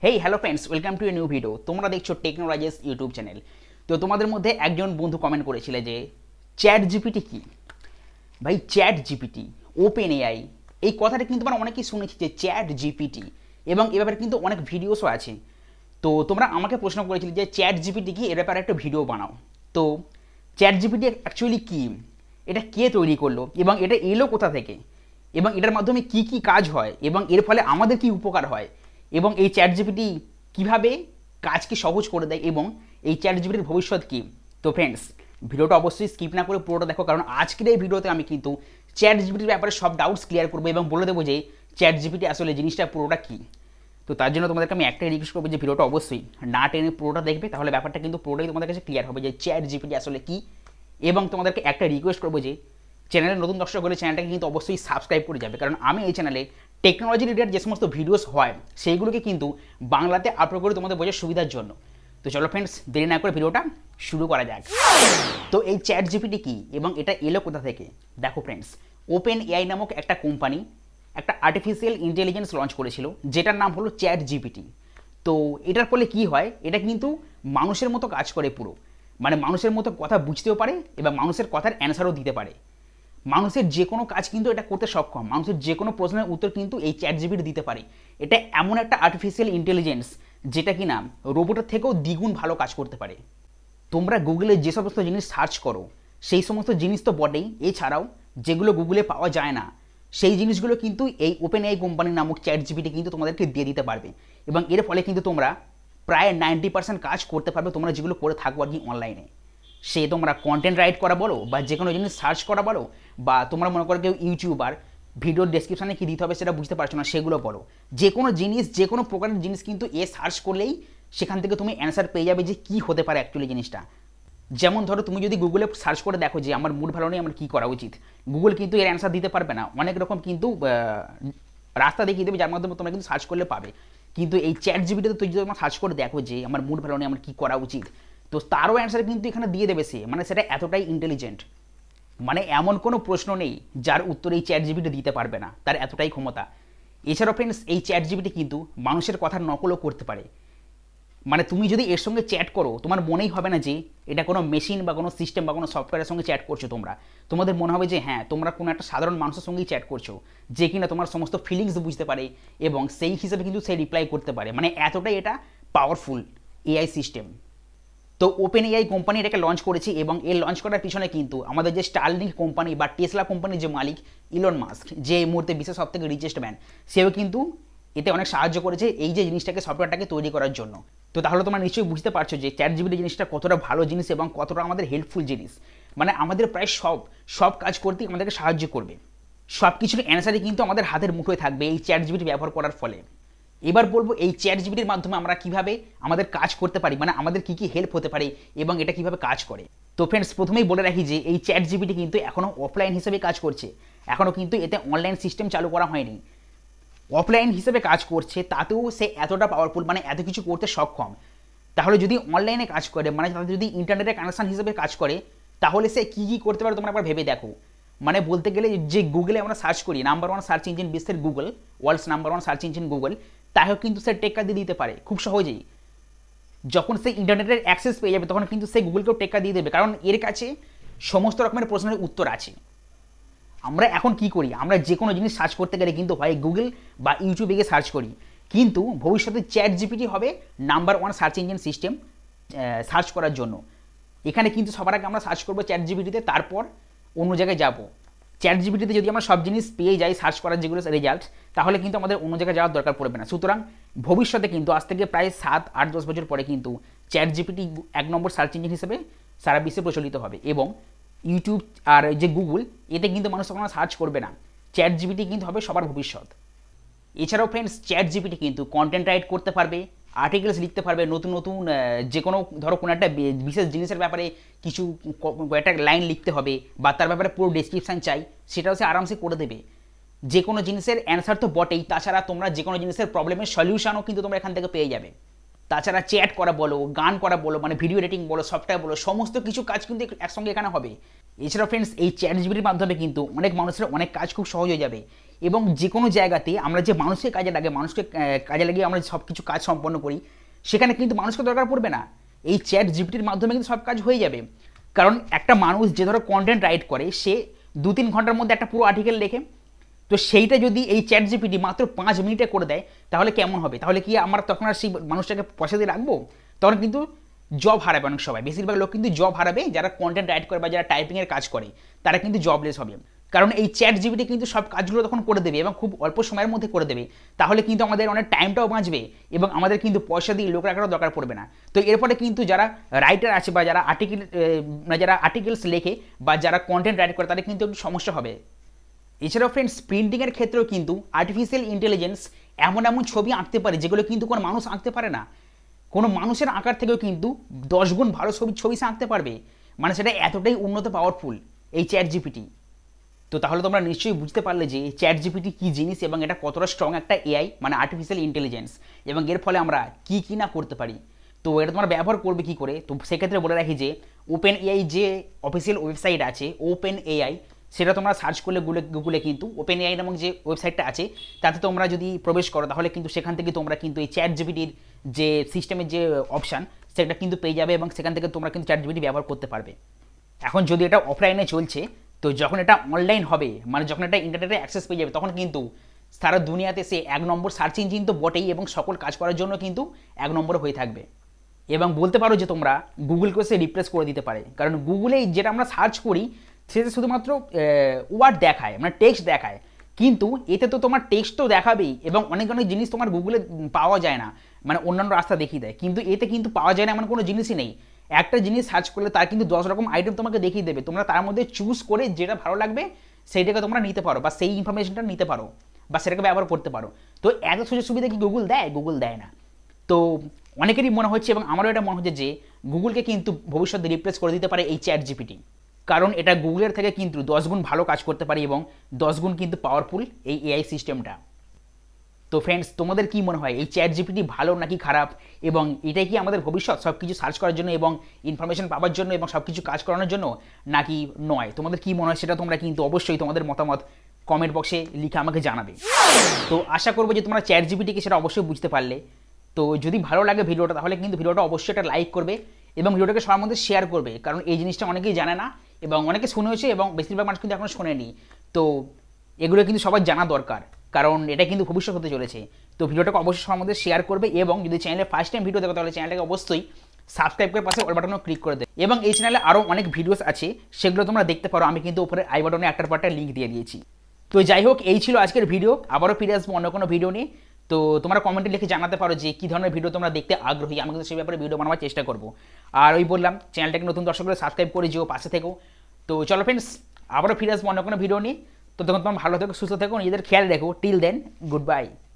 Hey hello friends, welcome to a new video. তোমরা দেখছো টেকনোরাজেশ YouTube channel. তো তোমাদের মধ্যে একজন বন্ধু কমেন্ট করেছিলে যে চ্যাট জিপিটি কি। ভাই চ্যাট জিপিটি, ওপেন এআই, এই কথাটা কিন্তু আমরা অনেকেই শুনেছি যে চ্যাট জিপিটি, এবং এ ব্যাপারে কিন্তু অনেক ভিডিওসও আছে। তো তোমরা আমাকে প্রশ্ন করেছিলে যে চ্যাট জিপিটি কি, এর ব্যাপারে একটা ভিডিও বানাও। তো চ্যাট জিপিটি অ্যাকচুয়ালি কি, এটা কে তৈরি করলো এবং এটা এলো কোথা থেকে, এবং এটার মাধ্যমে কি কি কাজ হয় এবং এর ফলে আমাদের কি উপকার হয়, এবং এই চ্যাট জিপিটি কীভাবে কাজকে সহজ করে দেয়, এবং এই চ্যাট জিপিটির ভবিষ্যৎ কী। তো ফ্রেন্ডস, ভিডিওটা অবশ্যই স্কিপ না করে পুরোটা দেখো, কারণ আজকের এই ভিডিওতে আমি কিন্তু চ্যাট জিপিটির ব্যাপারে সব ডাউটস ক্লিয়ার করবো এবং বলে দেবো যে চ্যাট জিপিটি আসলে জিনিসটা পুরোটা কী। তো তার জন্য তোমাদেরকে আমি একটাই রিকোয়েস্ট করবো যে ভিডিওটা অবশ্যই না টেনে পুরোটা দেখবে, তাহলে ব্যাপারটা কিন্তু পুরোটাই তোমাদের কাছে ক্লিয়ার হবে যে চ্যাট জিপিটি আসলে কী। এবং তোমাদেরকে একটা রিকোয়েস্ট করবো যে চ্যানেলের নতুন দর্শক হলে চ্যানেলটাকে কিন্তু অবশ্যই সাবস্ক্রাইব করে যাবে, কারণ আমি এই চ্যানেলে টেকনোলজি রিলেটেড যে সমস্ত ভিডিওস হয় সেইগুলোকে কিন্তু বাংলাতে আপলোড করে তোমাদের বোঝার সুবিধার জন্য। তো চলো ফ্রেন্ডস, দেরি না করে ভিডিওটা শুরু করা যাক। তো এই চ্যাট জিপিটি কী এবং এটা এলো কোথা থেকে। দেখো ফ্রেন্ডস, ওপেন এআই নামক একটা কোম্পানি একটা আর্টিফিশিয়াল ইন্টেলিজেন্স লঞ্চ করেছিল, যেটার নাম হলো চ্যাট জিপিটি। তো এটার ফলে কি হয়, এটা কিন্তু মানুষের মতো কাজ করে পুরো, মানে মানুষের মতো কথা বুঝতেও পারে এবং মানুষের কথার অ্যান্সারও দিতে পারে। মানুষের যে কোনো কাজ কিন্তু এটা করতে সক্ষম, মানুষের যে কোনো প্রশ্নের উত্তর কিন্তু এই চ্যাট জিপিটি দিতে পারে। এটা এমন একটা আর্টিফিশিয়াল ইন্টেলিজেন্স যেটা কিনা রোবটের থেকেও দ্বিগুণ ভালো কাজ করতে পারে। তোমরা গুগলে যে সমস্ত জিনিস সার্চ করো সেই সমস্ত জিনিস তো বটেই, এছাড়াও যেগুলো গুগলে পাওয়া যায় না সেই জিনিসগুলো কিন্তু এই ওপেন এআই কোম্পানি নামক চ্যাট জিপিটি কিন্তু তোমাদেরকে দিয়ে দিতে পারবে, এবং এর ফলে কিন্তু তোমরা প্রায় 90% কাজ করতে পারবে তোমরা যেগুলো করে থাকবো আর কি অনলাইনে। সে তোমরা কন্টেন্ট রাইট করা বলো বা যে কোনো জিনিস সার্চ করা বলো, বা তোমরা মনে করো কেউ ইউটিউবার, ভিডিওর ডেসক্রিপশানে কী দিতে হবে সেটা বুঝতে পারছো না সেগুলো বলো, যে কোনো জিনিস যে কোনো প্রকারের জিনিস কিন্তু এ সার্চ করলেই সেখান থেকে তুমি অ্যান্সার পেয়ে যাবে যে কী হতে পারে অ্যাকচুয়ালি জিনিসটা। যেমন ধরো তুমি যদি গুগলে সার্চ করে দেখো যে আমার মুড ভালো নেই, আমার কী করা উচিত, গুগল কিন্তু এর অ্যান্সার দিতে পারবে না। অনেক রকম কিন্তু রাস্তা দেখিয়ে দেবে যার মাধ্যমে তোমরা কিন্তু সার্চ করলে পাবে। কিন্তু এই চ্যাট জিপিটিতে তুই যদি তোমরা সার্চ করে দেখো যে আমার মুড ভালো নেই, আমার কী করা উচিত, তো তারও অ্যান্সার কিন্তু এখানে দিয়ে দেবে সে, মানে সেটা এতটাই ইন্টেলিজেন্ট। মানে এমন কোনো প্রশ্ন নেই যার উত্তর এই চ্যাট জিপিটি দিতে পারবে না, তার এতটাই ক্ষমতা। এছাড়াও ফ্রেন্ডস, এই চ্যাট জিপিটি কিন্তু মানুষের কথার নকলও করতে পারে। মানে তুমি যদি এর সঙ্গে চ্যাট করো, তোমার মনেই হবে না যে এটা কোনো মেশিন বা কোনো সিস্টেম বা কোনো সফটওয়্যারের সঙ্গে চ্যাট করছো তোমরা। তোমাদের মনে হবে যে হ্যাঁ, তোমরা কোনো একটা সাধারণ মানুষের সঙ্গেই চ্যাট করছো, যে কিনা তোমার সমস্ত ফিলিংস বুঝতে পারে এবং সেই হিসেবে কিন্তু সে রিপ্লাই করতে পারে। মানে এতটাই এটা পাওয়ারফুল এআই সিস্টেম। তো ওপেন এআই কোম্পানি এটাকে লঞ্চ করেছে, এবং এর লঞ্চ করার পিছনে কিন্তু আমাদের যে স্টারলিংক কোম্পানি বা টেসলা কোম্পানির যে মালিক ইলন মাস্ক, যে এই মুহূর্তে বিশ্বের সব থেকে রিচেস্ট ম্যান, সেও কিন্তু এতে অনেক সাহায্য করেছে এই যে জিনিসটাকে, সফটওয়্যারটাকে তৈরি করার জন্য। তো তাহলে তোমরা নিশ্চয়ই বুঝতে পারছো যে চ্যাট জিপিটি জিনিসটা কতটা ভালো জিনিস এবং কতটা আমাদের হেল্পফুল জিনিস। মানে আমাদের প্রায় সব কাজ করতেই আমাদেরকে সাহায্য করবে। সব কিছুর অ্যান্সারই কিন্তু আমাদের হাতের মুঠোয় থাকবে এই চ্যাট জিপিটি ব্যবহার করার ফলে। এবার বলবো এই চ্যাট জিপিটির মাধ্যমে আমরা কিভাবে আমাদের কাজ করতে পারি, মানে আমাদের কী কী হেল্প হতে পারে এবং এটা কিভাবে কাজ করে। তো ফ্রেন্ডস, প্রথমেই বলে রাখি যে এই চ্যাট জিপিটি কিন্তু এখনও অফলাইন হিসেবে কাজ করছে, এখনও কিন্তু এতে অনলাইন সিস্টেম চালু করা হয়নি। অফলাইন হিসেবে কাজ করছে, তাতেও সে এতটা পাওয়ারফুল, মানে এত কিছু করতে সক্ষম। তাহলে যদি অনলাইনে কাজ করে, মানে তাদের যদি ইন্টারনেটের কানেকশান হিসেবে কাজ করে, তাহলে সে কী কী করতে পারে তোমরা একবার ভেবে দেখো। মানে বলতে গেলে যে গুগলে আমরা সার্চ করি, নাম্বার 1 সার্চ ইঞ্জিন বিশ্বের Google, world's number 1 search engine Google, তাকেও কিন্তু সে টেক্কা দিয়ে দিতে পারে খুব সহজেই। যখন সে ইন্টারনেটের অ্যাক্সেস পেয়ে যাবে তখন কিন্তু সে গুগলকেও টেক্কা দিয়ে দেবে, কারণ এর কাছে সমস্ত রকমের প্রশ্নের উত্তর আছে। আমরা এখন কি করি, আমরা যে কোনো জিনিস সার্চ করতে গেলে কিন্তু হয় গুগল বা ইউটিউবে গিয়ে সার্চ করি, কিন্তু ভবিষ্যতে চ্যাট জিপিটি হবে number 1 search engine system search করার জন্য। এখানে কিন্তু সবার আগে আমরা সার্চ করবো চ্যাট জিপিটিতে, তারপর অন্য জায়গায় যাব। চ্যাট জিপিটিতে যদি আমরা সব জিনিস পেয়ে যাই সার্চ করার যেগুলো রেজাল্ট, তাহলে কিন্তু আমাদের অন্য জায়গায় যাওয়ার দরকার পড়বে না। সুতরাং ভবিষ্যতে কিন্তু আজ থেকে প্রায় 7, 8, 10 বছর পরে কিন্তু chat GPT 1 number search engine হিসেবে সারা বিশ্বে প্রচলিত হবে, এবং ইউটিউব আর যে গুগল, এতে কিন্তু মানুষ তখন সার্চ করবে না। চ্যাট জিপিটি কিন্তু হবে সবার ভবিষ্যৎ। এছাড়াও ফ্রেন্ডস, চ্যাট জিপিটি কিন্তু কন্টেন্ট রাইট করতে পারবে, আর্টিকেলস লিখতে পারবে, নতুন নতুন যে কোনো ধরো কোনো একটা বিশেষ জিনিসের ব্যাপারে কিছু একটা লাইন লিখতে হবে বা তার ব্যাপারে পুরো ডেসক্রিপশান চাই, সেটাও সে আরামসে করে দেবে। যে কোনো জিনিসের অ্যান্সার তো বটেই, তাছাড়া তোমরা যে কোনো জিনিসের প্রবলেমের সলিউশনও কিন্তু তোমরা এখান থেকে পেয়ে যাবে। তাছাড়া চ্যাট করা বলো, গান করা বলো, মানে ভিডিও এডিটিং বলো, সফটওয়্যার বলো, সমস্ত কিছু কাজ কিন্তু একসঙ্গে এখানে হবে। এছাড়াও ফ্রেন্ডস, এই চ্যাট জিপিটির মাধ্যমে কিন্তু অনেক মানুষের অনেক কাজ খুব সহজ হয়ে যাবে। এবং যে কোনো জায়গাতে আমরা যে মানুষকে কাজে লাগে, মানুষকে কাজে লাগিয়ে আমরা সব কিছু কাজ সম্পন্ন করি, সেখানে কিন্তু মানুষকে দরকার পড়বে না। এই চ্যাট জিপিটির মাধ্যমে কিন্তু সব কাজ হয়ে যাবে। কারণ একটা মানুষ যে ধরো কন্টেন্ট রাইট করে, সে 2-3 ঘন্টার মধ্যে একটা পুরো আর্টিকেল লেখে, তো সেইটা যদি এই চ্যাট জিপিটি মাত্র 5 মিনিটে করে দেয়, তাহলে কেমন হবে? তাহলে কি আমরা তখন আর সেই মানুষটাকে পয়সা দিয়ে রাখবো? তখন কিন্তু জব হারাবে অনেক সবাই, বেশিরভাগ লোক কিন্তু জব হারাবে, যারা কন্টেন্ট রাইট করে বা যারা টাইপিংয়ের কাজ করে তারা কিন্তু জবলেস হবে। কারণ এই চ্যাট জিপিটি কিন্তু সব কাজগুলো তখন করে দেবে এবং খুব অল্প সময়ের মধ্যে করে দেবে। তাহলে কিন্তু আমাদের অনেক টাইমটাও বাঁচবে এবং আমাদের কিন্তু পয়সা দিয়ে লোক রাখারও দরকার পড়বে না। তো এরপরে কিন্তু যারা রাইটার আছে বা যারা আর্টিকেলস লেখে বা যারা কন্টেন্ট রাইট করে, তাদের কিন্তু একটু সমস্যা হবে। এছাড়াও ফ্রেন্ডস, প্রিন্টিংয়ের ক্ষেত্রেও কিন্তু আর্টিফিশিয়াল ইন্টেলিজেন্স এমন এমন ছবি আঁকতে পারে যেগুলো কিন্তু কোনো মানুষ আঁকতে পারে না। কোনো মানুষের আঁকার থেকেও কিন্তু 10 গুণ ভালো ছবি সে আঁকতে পারবে। মানে সেটা এতটাই উন্নত, পাওয়ারফুল এই চ্যাট জিপিটি। তো তাহলে তোমরা নিশ্চয়ই বুঝতে পারলে যে চ্যাট জিপিটি কী জিনিস এবং এটা কতটা স্ট্রং একটা এআই, মানে আর্টিফিশিয়াল ইন্টেলিজেন্স, এবং এর ফলে আমরা কী না করতে পারি। তো এটা তোমরা ব্যবহার করবে কী করে? তো সেক্ষেত্রে বলে রাখি যে ওপেন এআই যে অফিসিয়াল ওয়েবসাইট আছে ওপেন এআই, সেটা তোমরা সার্চ করলে গুগলে কিন্তু ওপেন এআই নামক যে ওয়েবসাইটটা আছে, তাতে তোমরা যদি প্রবেশ করো, তাহলে কিন্তু সেখান থেকে তোমরা কিন্তু এই চ্যাট জিপিটির যে সিস্টেমের যে অপশান, সেটা কিন্তু পেয়ে যাবে এবং সেখান থেকে তোমরা কিন্তু চ্যাট জিপিটি ব্যবহার করতে পারবে। এখন যদি এটা অফলাইনে চলছে, তো যখন এটা অনলাইন হবে, মানে যখন এটা ইন্টারনেটে অ্যাক্সেস পেয়ে যাবে, তখন কিন্তু সারা দুনিয়াতে সে 1 নম্বর সার্চ ইঞ্জিন তো বটেই, এবং সকল কাজ করার জন্য কিন্তু 1 নম্বর হয়ে থাকবে। এবং বলতে পারো যে তোমরা গুগলকে সে রিপ্লেস করে দিতে পারে। কারণ গুগলে যেটা আমরা সার্চ করি, সেটা শুধুমাত্র ওয়ার্ড দেখায়, মানে টেক্সট দেখায়, কিন্তু এতে তো তোমার টেক্সট তো দেখাবেই এবং অনেক অনেক জিনিস তোমার গুগলে পাওয়া যায় না, মানে অন্যান্য রাস্তা দেখিয়ে দেয়, কিন্তু এতে কিন্তু পাওয়া যায় না এমন কোনো জিনিসই নেই। একটা জিনিস সার্চ করলে তার কিন্তু 10 রকম আইটেম তোমাকে দেখিয়ে দেবে, তোমরা তার মধ্যে চুজ করে যেটা ভালো লাগবে সেইটাকে তোমরা নিতে পারো, বা সেই ইনফরমেশনটা নিতে পারো, বা সেটাকে ব্যবহার করতে পারো। তো এত সুযোগ সুবিধা কি গুগল দেয়? গুগল দেয় না। তো অনেকেরই মনে হচ্ছে এবং আমারও এটা মনে হচ্ছে যে গুগলকে কিন্তু ভবিষ্যতে রিপ্লেস করে দিতে পারে এই চ্যাট জিপিটি। কারণ এটা গুগলের থেকে কিন্তু 10 গুণ ভালো কাজ করতে পারে এবং 10 গুণ কিন্তু পাওয়ারফুল এই এআই সিস্টেমটা। তো ফ্রেন্ডস, তোমাদের কি মনে হয় এই চ্যাট জিপিটি ভালো নাকি খারাপ, এবং এটাই কি আমাদের ভবিষ্যৎ সব কিছু সার্চ করার জন্য এবং ইনফরমেশন পাওয়ার জন্য এবং সব কিছু কাজ করানোর জন্য, নাকি নয়? তোমাদের কি মনে হয় সেটা তোমরা কিন্তু অবশ্যই তোমাদের মতামত কমেন্ট বক্সে লিখে আমাকে জানাবে। তো আশা করবো যে তোমরা চ্যাট জিপিটিকে সেটা অবশ্যই বুঝতে পারলে। তো যদি ভালো লাগে ভিডিওটা, তাহলে কিন্তু ভিডিওটা অবশ্যই একটা লাইক করবে এবং ভিডিওটাকে সবার মধ্যে শেয়ার করবে, কারণ এই জিনিসটা অনেকেই জানে না এবং অনেকে শুনেছে এবং বেশিরভাগ মানুষ কিন্তু এখনও শোনেনি। তো এগুলো কিন্তু সবার জানা দরকার, কারণ এটা কিন্তু ভবিষ্যৎ হতে চলেছে। তো ভিডিওটাকে অবশ্যই সবার মধ্যে শেয়ার করবে এবং যদি চ্যানেলে ফার্স্ট টাইম ভিডিও দেখো, তাহলে চ্যানেলটাকে অবশ্যই সাবস্ক্রাইব করে পাশে অল বাটনও ক্লিক করে দেবে। এবং এই চ্যানেলে আরও অনেক ভিডিওস আছে, সেগুলো তোমরা দেখতে পারো, আমি কিন্তু উপরে আই বাটনে একটার পর একটা লিঙ্ক দিয়ে দিয়েছি। তো যাই হোক, এই ছিল আজকের ভিডিও। আবারও ফিরে আসবো অন্য কোনো ভিডিও নিয়ে। তো তোমরা কমেন্টে লিখে জানাতে পারো যে কী ধরনের ভিডিও তোমরা দেখতে আগ্রহী, আমি কিন্তু সেই ব্যাপারে ভিডিও বানাবার চেষ্টা করবো। আর ওই বললাম, চ্যানেলটাকে নতুন দর্শকরা সাবস্ক্রাইব করে যেও, পাশে থেকো। তো চলো ফ্রেন্ডস, আবারও ফিরে আসবো অন্য কোনো ভিডিও নিয়ে। তো তখন তোমরা ভালো থেকো, সুস্থ থেকো, নিজেদের খেয়াল রেখো। Till then, good by.